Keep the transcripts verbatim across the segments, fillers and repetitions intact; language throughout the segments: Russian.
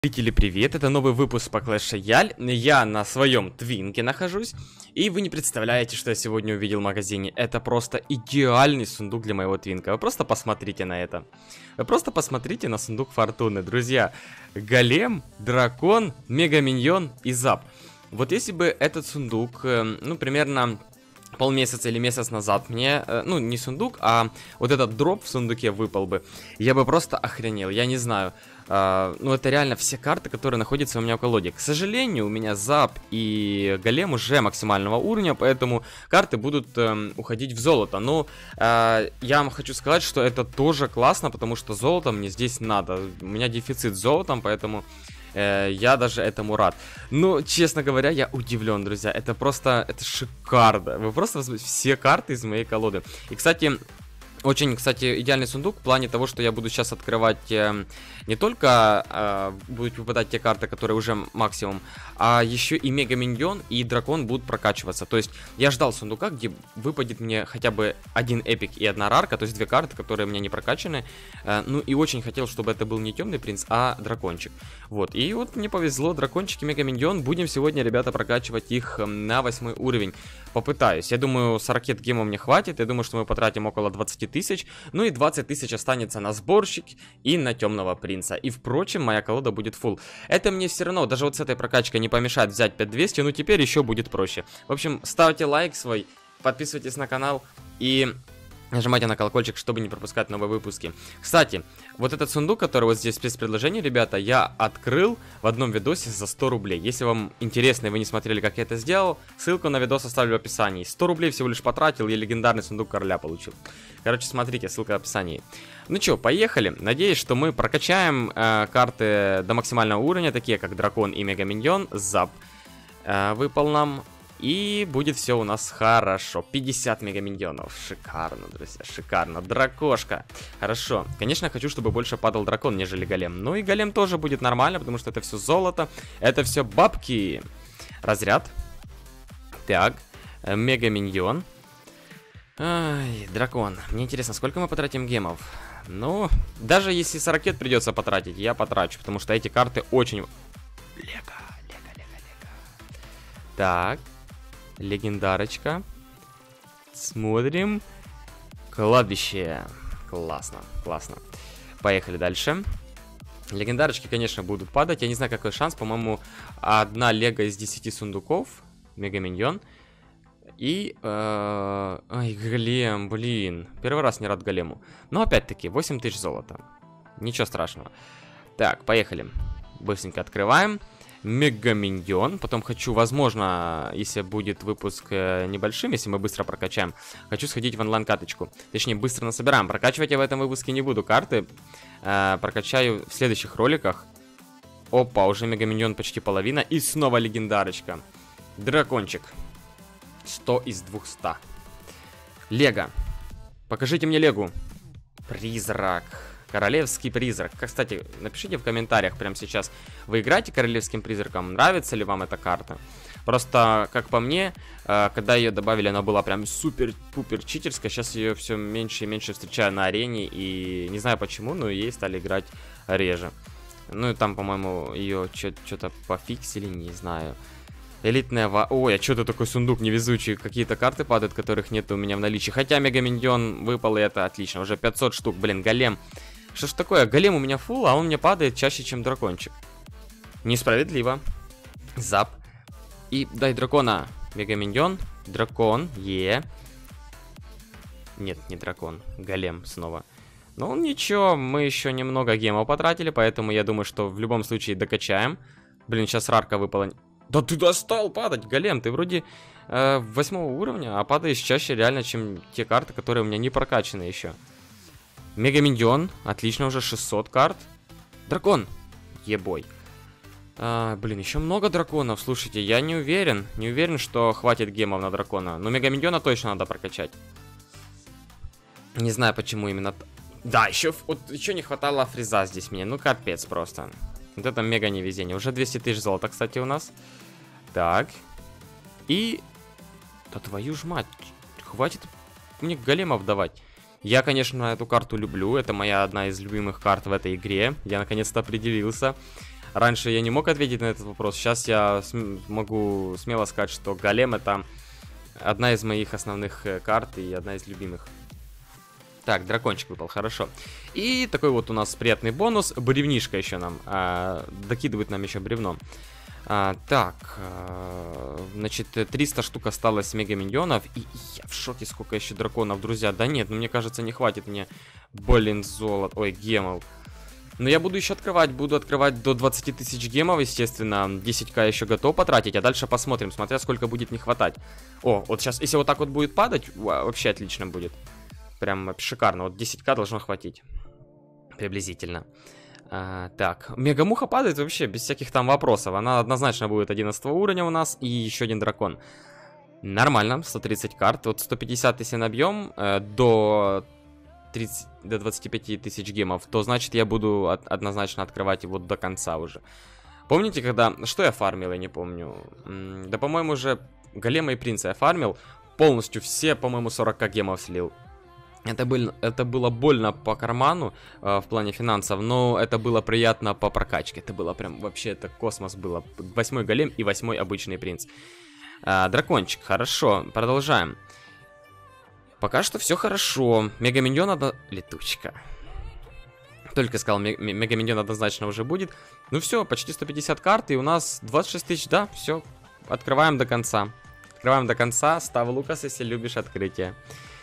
Зрители, привет! Это новый выпуск по Clash Royale. Я на своем твинке нахожусь. И вы не представляете, что я сегодня увидел в магазине. Это просто идеальный сундук для моего твинка. Вы просто посмотрите на это. Вы просто посмотрите на сундук фортуны, друзья. Голем, дракон, мегаминьон и зап. Вот если бы этот сундук, ну, примерно полмесяца или месяц назад мне, ну, не сундук, а вот этот дроп в сундуке выпал бы, я бы просто охренел, я не знаю. Uh, ну, это реально все карты, которые находятся у меня в колоде. К сожалению, у меня зап и голем уже максимального уровня, поэтому карты будут uh, уходить в золото. Но uh, я вам хочу сказать, что это тоже классно, потому что золото мне здесь надо. У меня дефицит с золотом, поэтому uh, я даже этому рад. Но, честно говоря, я удивлен, друзья. Это просто, это шикарно. Вы просто возьмите все карты из моей колоды. И, кстати... Очень, кстати, идеальный сундук в плане того, что я буду сейчас открывать э, не только э, будут выпадать те карты, которые уже максимум, а еще и мегаминьон и дракон будут прокачиваться. То есть я ждал сундука, где выпадет мне хотя бы один эпик и одна рарка, то есть две карты, которые у меня не прокачаны. Э, ну и очень хотел, чтобы это был не темный принц, а дракончик. Вот, и вот мне повезло, дракончик и мегаминьон. Будем сегодня, ребята, прокачивать их на восьмой уровень. Попытаюсь. Я думаю, сорок гемов мне хватит. Я думаю, что мы потратим около двадцати тысяч. Ну и двадцать тысяч останется на сборщик и на темного принца. И впрочем, моя колода будет full. Это мне все равно, даже вот с этой прокачкой не помешает взять пять двести. Ну теперь еще будет проще. В общем, ставьте лайк свой, подписывайтесь на канал и... нажимайте на колокольчик, чтобы не пропускать новые выпуски. Кстати, вот этот сундук, который вот здесь без предложения, ребята, я открыл в одном видосе за сто рублей. Если вам интересно и вы не смотрели, как я это сделал, ссылку на видос оставлю в описании. сто рублей всего лишь потратил и легендарный сундук короля получил. Короче, смотрите, ссылка в описании. Ну чё, поехали. Надеюсь, что мы прокачаем э, карты до максимального уровня, такие как дракон и мегаминьон. Зап э, выпал нам. И будет все у нас хорошо. пятьдесят мегаминьонов. Шикарно, друзья, шикарно. Дракошка. Хорошо. Конечно, я хочу, чтобы больше падал дракон, нежели голем. Ну и голем тоже будет нормально, потому что это все золото. Это все бабки. Разряд. Так. Мегаминьон. Ай, дракон. Мне интересно, сколько мы потратим гемов? Ну, даже если сорок придется потратить, я потрачу, потому что эти карты очень... Лего, лего, лего, лего. Так. Легендарочка. Смотрим. Кладбище. Классно, классно. Поехали дальше. Легендарочки, конечно, будут падать. Я не знаю, какой шанс. По-моему, одна лего из десяти сундуков. Мегаминьон. И... Э, ай, голем, блин. Первый раз не рад голему. Но опять-таки, восемь тысяч золота. Ничего страшного. Так, поехали. Быстренько открываем. Мегаминьон. Потом хочу, возможно, если будет выпуск э, небольшим, если мы быстро прокачаем, хочу сходить в онлайн-каточку. Точнее, быстро насобираем. Прокачивать я в этом выпуске не буду карты. Э, прокачаю в следующих роликах. Опа, уже мегаминьон почти половина. И снова легендарочка. Дракончик. сто из двухсот. Лего. Покажите мне легу. Призрак. Королевский призрак. Кстати, напишите в комментариях прямо сейчас, вы играете королевским призраком? Нравится ли вам эта карта? Просто, как по мне, когда ее добавили, она была прям супер-пупер читерская. Сейчас ее все меньше и меньше встречаю на арене. И не знаю почему, но ей стали играть реже. Ну и там, по-моему, ее что-то пофиксили, не знаю. Элитная ва... Ой, а что-то такой сундук невезучий. Какие-то карты падают, которых нет у меня в наличии. Хотя мегаминьон выпал, и это отлично. Уже пятьсот штук, блин, голем. Что ж такое? Голем у меня фул, а он мне падает чаще, чем дракончик. Несправедливо. Зап. И дай дракона. Мегаминьон. Дракон. Е. Нет, не дракон. Голем снова. Ну ничего, мы еще немного гемов потратили, поэтому я думаю, что в любом случае докачаем. Блин, сейчас рарка выпала. Да ты достал падать, голем. Ты вроде э, восьмого уровня, а падаешь чаще реально, чем те карты, которые у меня не прокачаны еще. Мегаминьон. Отлично, уже шестьсот карт. Дракон. Ебой. А, блин, еще много драконов. Слушайте, я не уверен. Не уверен, что хватит гемов на дракона. Но мегаминьона точно надо прокачать. Не знаю, почему именно... Да, еще, вот, еще не хватало фриза здесь мне. Ну, капец просто. Вот это мега невезение. Уже двести тысяч золота, кстати, у нас. Так. И... Да твою ж мать. Хватит мне големов давать. Я, конечно, эту карту люблю. Это моя одна из любимых карт в этой игре. Я наконец-то определился. Раньше я не мог ответить на этот вопрос. Сейчас я см могу смело сказать, что голем это одна из моих основных карт и одна из любимых. Так, дракончик выпал, хорошо. И такой вот у нас приятный бонус. Бревнишка еще нам. А, докидывает нам еще бревно. А, так, а, значит, триста штук осталось мега-миньонов. И я в шоке, сколько еще драконов, друзья. Да нет, ну мне кажется, не хватит мне, блин, золот. Ой, гемов. Но я буду еще открывать, буду открывать до двадцати тысяч гемов, естественно. десять ка еще готов потратить, а дальше посмотрим, смотря сколько будет не хватать. О, вот сейчас, если вот так вот будет падать, вообще отлично будет. Прям шикарно, вот десять ка должно хватить. Приблизительно. А, так, мегамуха падает вообще без всяких там вопросов. Она однозначно будет одиннадцатого уровня у нас и еще один дракон. Нормально, сто тридцать карт. Вот сто пятьдесят если набьем э, до, тридцати, до двадцати пяти тысяч гемов, то значит я буду от, однозначно открывать его до конца уже. Помните, когда... Что я фармил, я не помню. М да, по-моему, уже голема и принца я фармил. Полностью все, по-моему, сорок ка гемов слил. Это, был, это было больно по карману э, в плане финансов, но это было приятно по прокачке. Это было прям вообще, это космос было. Восьмой голем и восьмой обычный принц. Э, дракончик, хорошо, продолжаем. Пока что все хорошо. Мега-миньон одно... Летучка. Только сказал, мега-миньон однозначно уже будет. Ну все, почти сто пятьдесят карт, и у нас двадцать шесть тысяч, да, все. Открываем до конца. Открываем до конца. Став Лукас, если любишь открытие.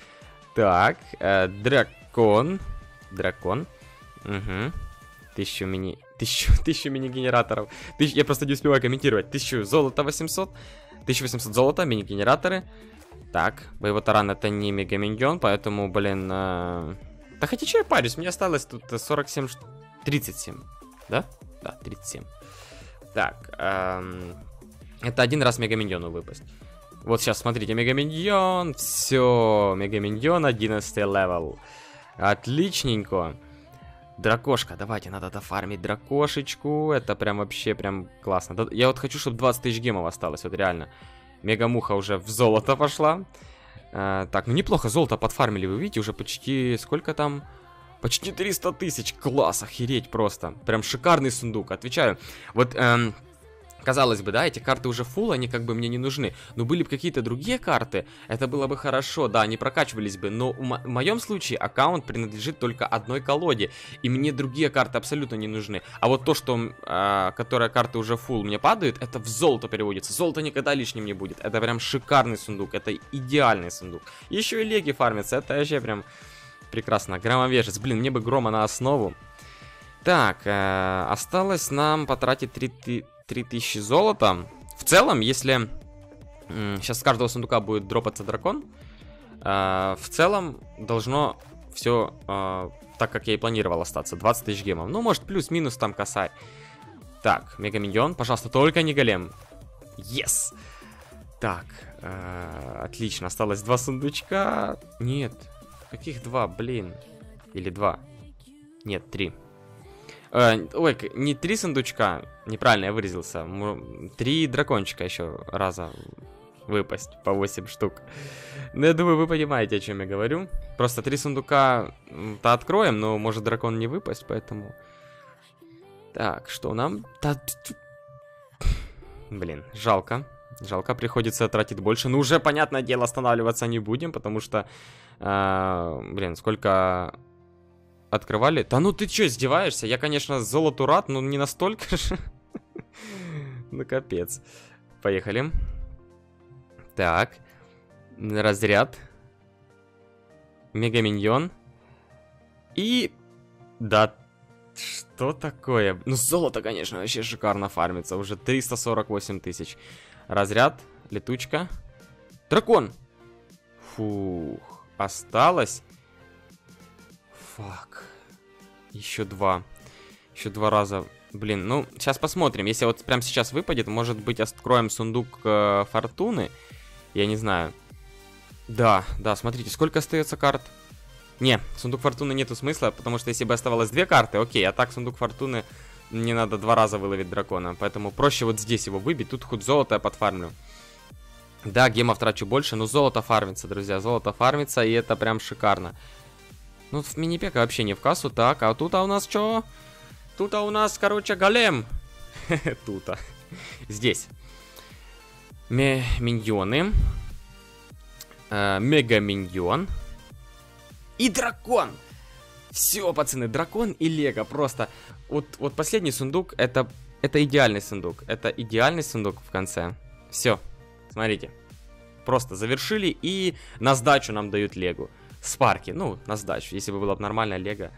Так, э, дракон. Дракон. Угу. Тысячу мини... Тысячу, тысячу мини-генераторов. Тысяч... Я просто не успеваю комментировать. Тысячу золота восемьсот. тысяча восемьсот золота, мини-генераторы. Так, боевой таран это не мега-миньон, поэтому, блин... Э... Да хотя что я парюсь, мне осталось тут сорок семь... тридцать семь. Да? Да, тридцать семь. Так, эм... это один раз мега-миньону выпасть. Вот сейчас, смотрите, мега-миньон, все, мега-миньон, одиннадцатый левел. Отличненько. Дракошка, давайте, надо дофармить дракошечку, это прям вообще прям классно. Я вот хочу, чтобы двадцать тысяч гемов осталось, вот реально. Мега-муха уже в золото пошла. А, так, ну неплохо золото подфармили, вы видите, уже почти, сколько там? Почти триста тысяч, класс, охереть просто. Прям шикарный сундук, отвечаю. Вот, эм... казалось бы, да, эти карты уже фулл, они как бы мне не нужны. Но были бы какие-то другие карты, это было бы хорошо, да, они прокачивались бы. Но в моем случае аккаунт принадлежит только одной колоде. И мне другие карты абсолютно не нужны. А вот то, что, э, которая карты уже фулл мне падают, это в золото переводится. Золото никогда лишним не будет. Это прям шикарный сундук, это идеальный сундук. Еще и леги фармятся, это вообще прям прекрасно. Громовержец, блин, мне бы грома на основу. Так, э, осталось нам потратить три тысячи золота. В целом, если сейчас с каждого сундука будет дропаться дракон, э, в целом должно все э, так, как я и планировал остаться. двадцать тысяч гемов. Ну, может, плюс-минус там косарь. Так, мега-миньон, пожалуйста, только не голем. Yes! Так, э, отлично, осталось два сундучка. Нет, каких два, блин? Или два? Нет, три. Э, ой, не три сундучка, неправильно я выразился. Три дракончика еще раза выпасть по восемь штук. Ну, я думаю, вы понимаете, о чем я говорю. Просто три сундука-то откроем, но может дракон не выпасть, поэтому... Так, что нам? Блин, жалко. Жалко, приходится тратить больше. Ну, уже, понятное дело, останавливаться не будем, потому что... Э, блин, сколько... Открывали? Да ну ты чё, издеваешься? Я, конечно, золоту рад, но не настолько же. Ну, капец. Поехали. Так. Разряд. Мега-миньон. И... Да, что такое? Ну, золото, конечно, вообще шикарно фармится. Уже триста сорок восемь тысяч. Разряд. Летучка. Дракон! Фух. Осталось... Фак. Еще два. Еще два раза. Блин, ну, сейчас посмотрим. Если вот прямо сейчас выпадет, может быть, откроем сундук э, фортуны. Я не знаю. Да, да, смотрите, сколько остается карт? Не, сундук фортуны нету смысла, потому что если бы оставалось две карты, окей, а так сундук фортуны мне надо два раза выловить дракона. Поэтому проще вот здесь его выбить. Тут хоть золото я подфармлю. Да, гемов трачу больше, но золото фармится, друзья. Золото фармится, и это прям шикарно. Ну, в мини-пека вообще не в кассу. Так, а тут а у нас что? Тут а у нас, короче, голем. Тут. Здесь. Миньоны. Мега-миньон. И дракон. Все, пацаны, дракон и лего. Просто. Вот, вот последний сундук, это, это идеальный сундук. Это идеальный сундук в конце. Все, смотрите. Просто завершили, и на сдачу нам дают лего. Спарки, ну, на сдачу. Если бы было бы нормальное лего.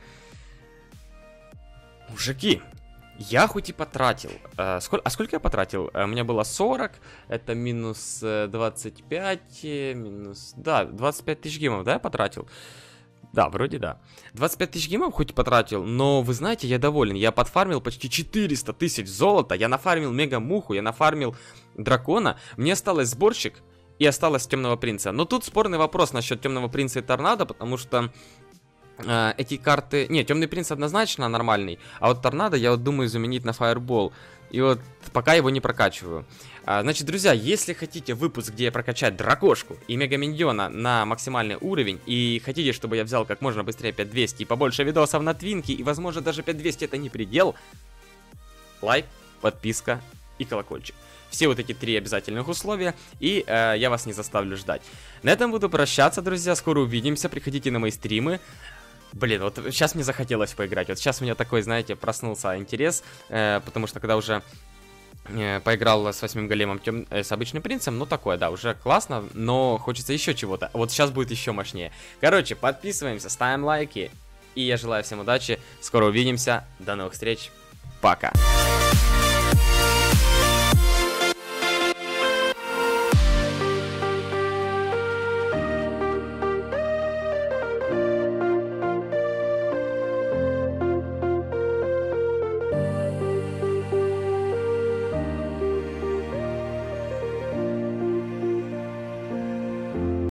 Мужики, я хоть и потратил. Э, сколь, а сколько я потратил? Э, у меня было сорок. Это минус э, двадцать пять. Э, минус... Да, двадцать пять тысяч гемов, да, я потратил? Да, вроде да. двадцать пять тысяч гемов хоть и потратил, но вы знаете, я доволен. Я подфармил почти четыреста тысяч золота. Я нафармил мега-муху, я нафармил дракона. Мне осталось сборщик и осталось темного принца. Но тут спорный вопрос насчет темного принца и торнадо, потому что... Uh, эти карты... Не, темный принц однозначно нормальный. А вот торнадо я вот думаю заменить на фаербол. И вот пока его не прокачиваю. uh, Значит, друзья, если хотите выпуск, где я прокачать дракошку и мега-миньона на максимальный уровень, и хотите, чтобы я взял как можно быстрее пять двести и побольше видосов на твинке, и возможно даже пять двести это не предел, лайк, подписка и колокольчик. Все вот эти три обязательных условия, и э, я вас не заставлю ждать. На этом буду прощаться, друзья, скоро увидимся, приходите на мои стримы. Блин, вот сейчас мне захотелось поиграть. Вот сейчас у меня такой, знаете, проснулся интерес. Э, потому что когда уже э, поиграл с восьмым големом, тем, э, с обычным принцем, ну такое, да, уже классно, но хочется еще чего-то. Вот сейчас будет еще мощнее. Короче, подписываемся, ставим лайки. И я желаю всем удачи. Скоро увидимся. До новых встреч. Пока.